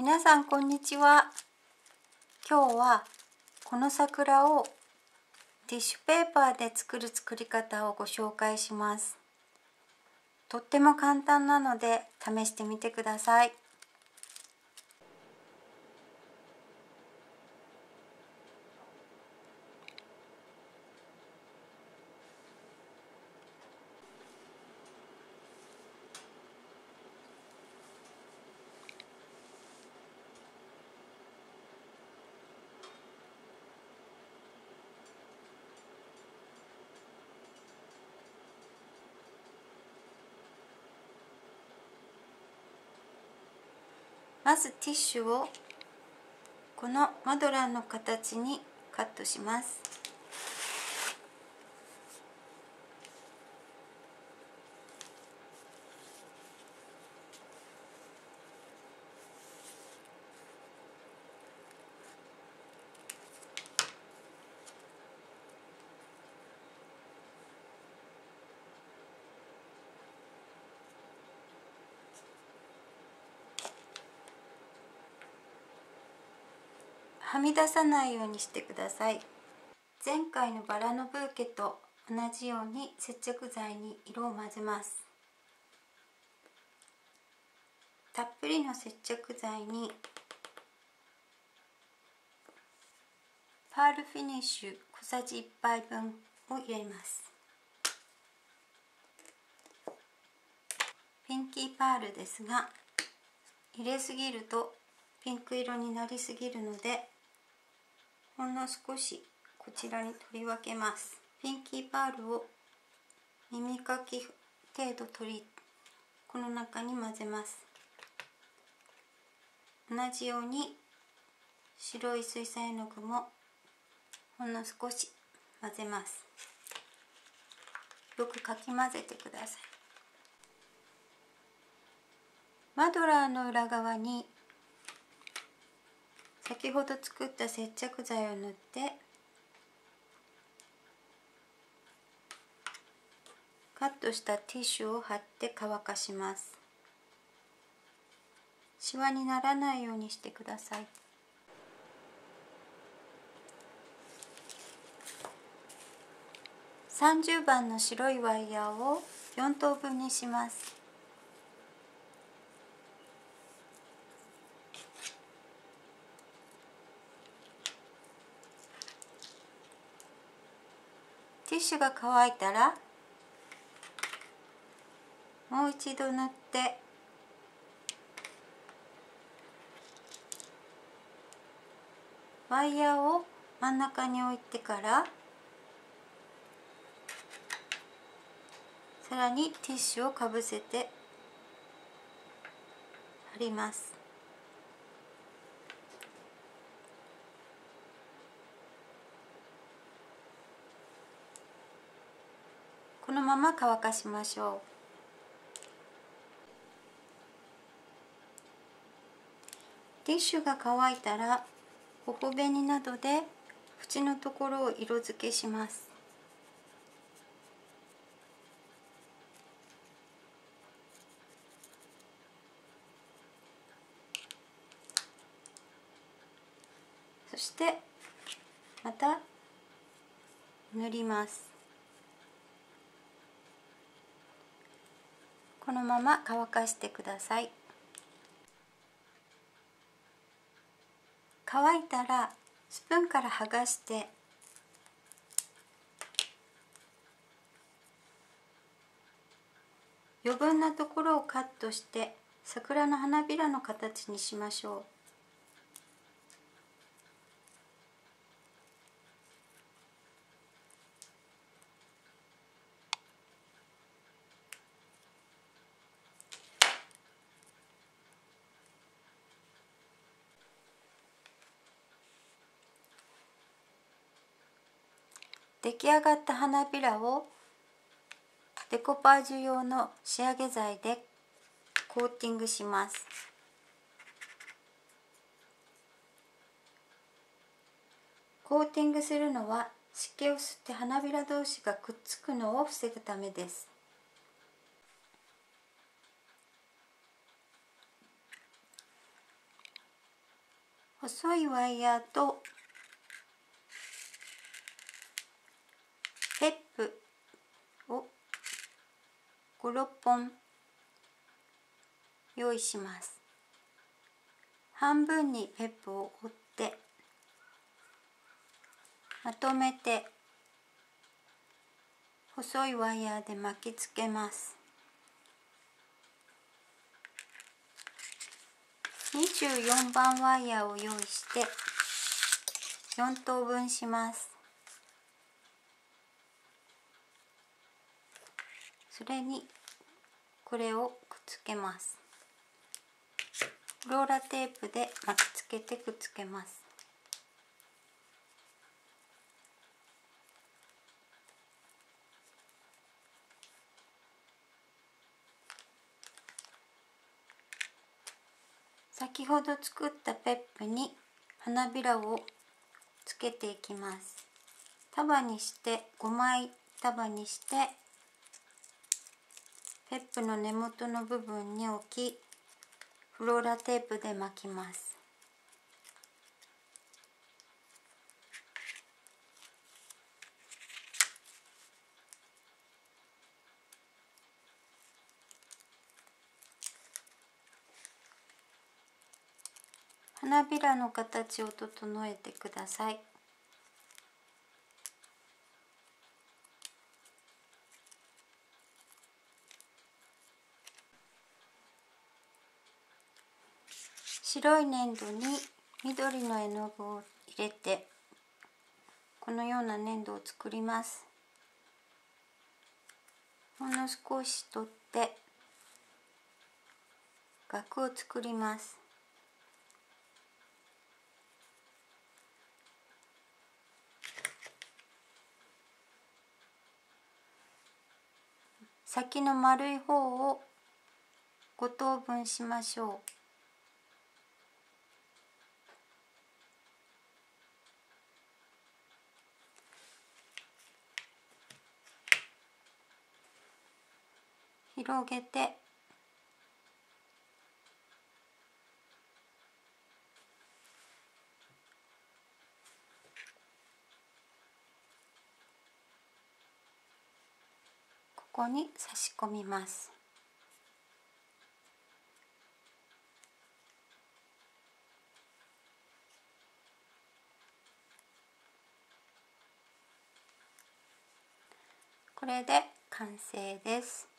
皆さんこんにちは。今日はこの桜をティッシュペーパーで作る作り方をご紹介します。とっても簡単なので試してみてください。まずティッシュをこのマドラーの形にカットします。はみ出さないようにしてください。前回のバラのブーケと同じように接着剤に色を混ぜます。たっぷりの接着剤にパールフィニッシュ小さじ1杯分を入れます。ピンキーパールですが、入れすぎるとピンク色になりすぎるので、ほんの少しこちらに取り分けます。ピンキーパールを耳かき程度この中に混ぜます。同じように白い水彩絵の具もほんの少し混ぜます。よくかき混ぜてください。マドラーの裏側に先ほど作った接着剤を塗ってカットしたティッシュを貼って乾かします。シワにならないようにしてください。30番の白いワイヤーを4等分にします。ティッシュが乾いたらもう一度塗ってワイヤーを真ん中に置いてからさらにティッシュをかぶせて貼ります。このまま乾かしましょう。ティッシュが乾いたら頬紅などで縁のところを色付けします。そしてまた塗ります。このまま乾かしてください。乾いたらスプーンから剥がして余分なところをカットして桜の花びらの形にしましょう。出来上がった花びらをデコパージュ用の仕上げ剤でコーティングします。コーティングするのは湿気を吸って花びら同士がくっつくのを防ぐためです。 細いワイヤーとペップを5、6本用意します。半分にペップを折ってまとめて細いワイヤーで巻きつけます。24番ワイヤーを用意して4等分します。それにこれをくっつけます。ローラーテープで巻きつけてくっつけます。先ほど作ったペップに花びらをつけていきます。束にして5枚束にしてペップの根元の部分に置き、フローラテープで巻きます。花びらの形を整えてください。白い粘土に緑の絵の具を入れてこのような粘土を作ります。ほんの少し取って額を作ります。先の丸い方を5等分しましょう。広げてここに差し込みます。これで完成です。